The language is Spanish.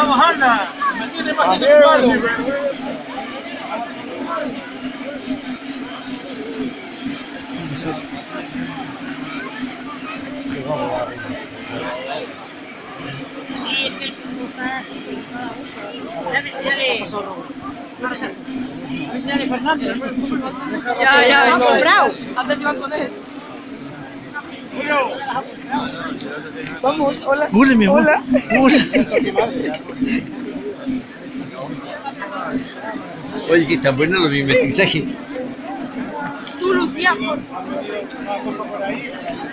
Vamos, anda. Me tiene más que ese palo. Ya, comprado. Antes iban con él. Vamos, hola. Hola, mi amor. Hola. Hola. Oye, que está bueno los mimetizajes. Tú, Lucía.